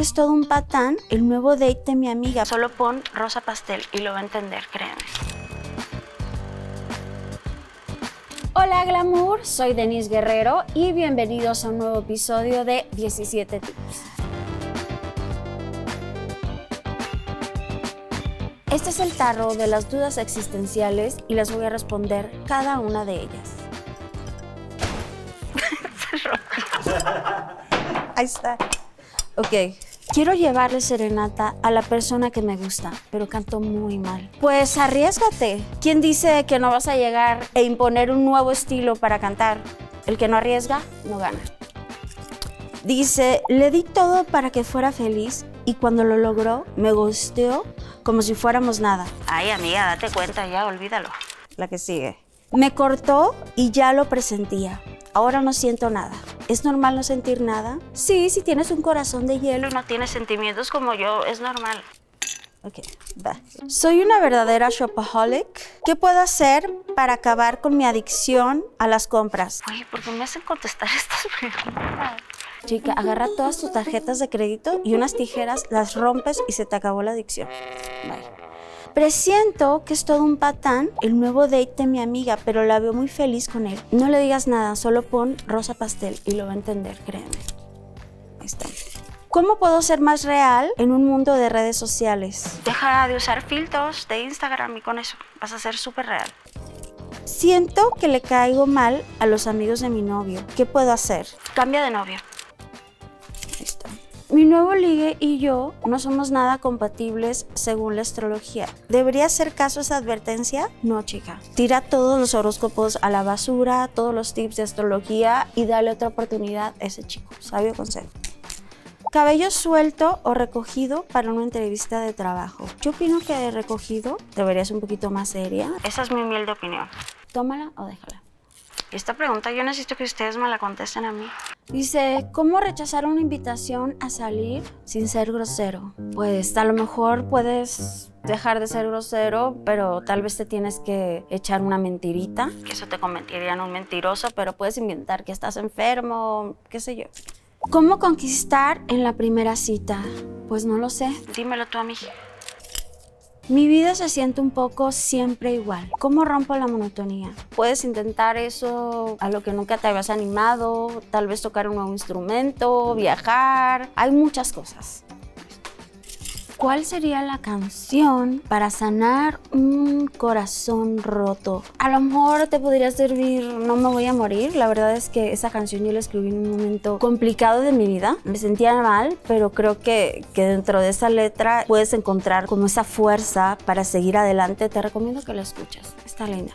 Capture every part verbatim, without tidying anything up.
que es todo un patán, el nuevo date de mi amiga. Solo pon rosa pastel y lo va a entender, créeme. Hola Glamour, soy Denise Guerrero y bienvenidos a un nuevo episodio de diecisiete Tips. Este es el tarro de las dudas existenciales y les voy a responder cada una de ellas. Ahí está. Ok. Quiero llevarle serenata a la persona que me gusta, pero canto muy mal. Pues arriésgate. ¿Quién dice que no vas a llegar e imponer un nuevo estilo para cantar? El que no arriesga, no gana. Dice, le di todo para que fuera feliz y cuando lo logró, me ghosteó como si fuéramos nada. Ay, amiga, date cuenta ya, olvídalo. La que sigue. Me cortó y ya lo presentía. Ahora no siento nada. ¿Es normal no sentir nada? Sí, si tienes un corazón de hielo y no tienes sentimientos como yo, es normal. Ok, va. Soy una verdadera shopaholic. ¿Qué puedo hacer para acabar con mi adicción a las compras? Oye, ¿por qué me hacen contestar estas preguntas? Chica, agarra todas tus tarjetas de crédito y unas tijeras, las rompes y se te acabó la adicción. Bye. Presiento que es todo un patán, el nuevo date de mi amiga, pero la veo muy feliz con él. No le digas nada, solo pon rosa pastel y lo va a entender, créeme. Ahí está. ¿Cómo puedo ser más real en un mundo de redes sociales? Deja de usar filtros de Instagram y con eso vas a ser súper real. Siento que le caigo mal a los amigos de mi novio. ¿Qué puedo hacer? Cambia de novio. Ahí está. Mi nuevo ligue y yo no somos nada compatibles según la astrología. ¿Debería hacer caso a esa advertencia? No, chica. Tira todos los horóscopos a la basura, todos los tips de astrología y dale otra oportunidad a ese chico. Sabio consejo. Cabello suelto o recogido para una entrevista de trabajo. Yo opino que recogido debería ser un poquito más seria. Esa es mi humilde opinión. Tómala o déjala. Esta pregunta yo necesito que ustedes me la contesten a mí. Dice, ¿cómo rechazar una invitación a salir sin ser grosero? Pues a lo mejor puedes dejar de ser grosero, pero tal vez te tienes que echar una mentirita. Que eso te convertiría en un mentiroso, pero puedes inventar que estás enfermo, qué sé yo. ¿Cómo conquistar en la primera cita? Pues no lo sé. Dímelo tú a mí. Mi vida se siente un poco siempre igual. ¿Cómo rompo la monotonía? Puedes intentar eso a lo que nunca te habías animado, tal vez tocar un nuevo instrumento, viajar. Hay muchas cosas. ¿Cuál sería la canción para sanar un corazón roto? A lo mejor te podría servir No me voy a morir. La verdad es que esa canción yo la escribí en un momento complicado de mi vida. Me sentía mal, pero creo que, que dentro de esa letra puedes encontrar como esa fuerza para seguir adelante. Te recomiendo que la escuches. Está linda.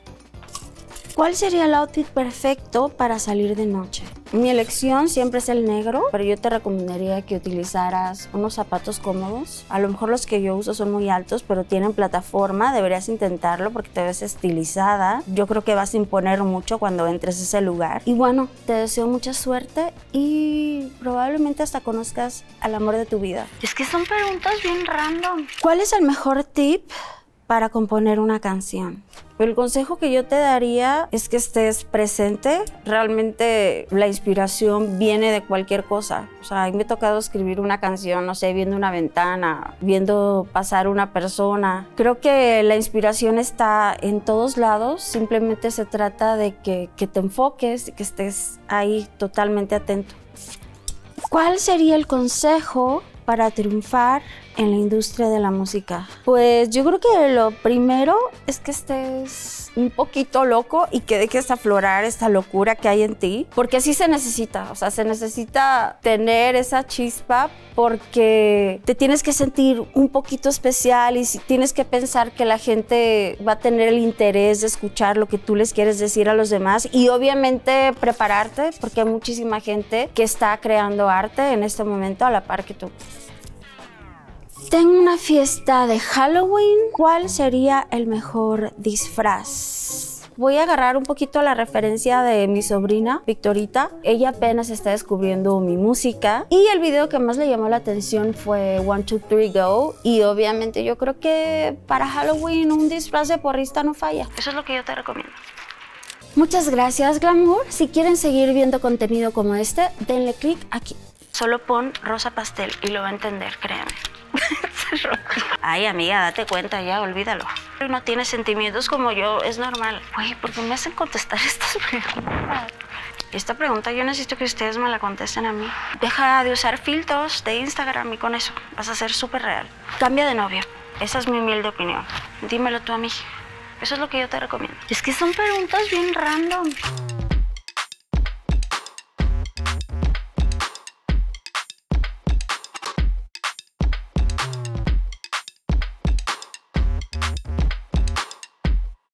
¿Cuál sería el outfit perfecto para salir de noche? Mi elección siempre es el negro, pero yo te recomendaría que utilizaras unos zapatos cómodos. A lo mejor los que yo uso son muy altos, pero tienen plataforma. Deberías intentarlo porque te ves estilizada. Yo creo que vas a imponer mucho cuando entres a ese lugar. Y bueno, te deseo mucha suerte y probablemente hasta conozcas al amor de tu vida. Es que son preguntas bien random. ¿Cuál es el mejor tip para componer una canción? El consejo que yo te daría es que estés presente. Realmente la inspiración viene de cualquier cosa. O sea, a mí me ha tocado escribir una canción, no sé, viendo una ventana, viendo pasar una persona. Creo que la inspiración está en todos lados. Simplemente se trata de que, que te enfoques y que estés ahí totalmente atento. ¿Cuál sería el consejo para triunfar en la industria de la música? Pues yo creo que lo primero es que estés un poquito loco y que dejes aflorar esta locura que hay en ti, porque así se necesita, o sea, se necesita tener esa chispa porque te tienes que sentir un poquito especial y tienes que pensar que la gente va a tener el interés de escuchar lo que tú les quieres decir a los demás y obviamente prepararte porque hay muchísima gente que está creando arte en este momento a la par que tú. Tengo una fiesta de Halloween. ¿Cuál sería el mejor disfraz? Voy a agarrar un poquito la referencia de mi sobrina, Victorita. Ella apenas está descubriendo mi música y el video que más le llamó la atención fue One, Two, Three, Go. Y obviamente yo creo que para Halloween un disfraz de porrista no falla. Eso es lo que yo te recomiendo. Muchas gracias, Glamour. Si quieren seguir viendo contenido como este, denle click aquí. Solo pon rosa pastel y lo va a entender, créeme. Ay, amiga, date cuenta ya, olvídalo. No tienes sentimientos como yo, es normal. Güey, ¿por qué me hacen contestar estas preguntas? Esta pregunta yo necesito que ustedes me la contesten a mí. Deja de usar filtros de Instagram y con eso vas a ser súper real. Cambia de novio. Esa es mi humilde opinión. Dímelo tú a mí. Eso es lo que yo te recomiendo. Es que son preguntas bien random.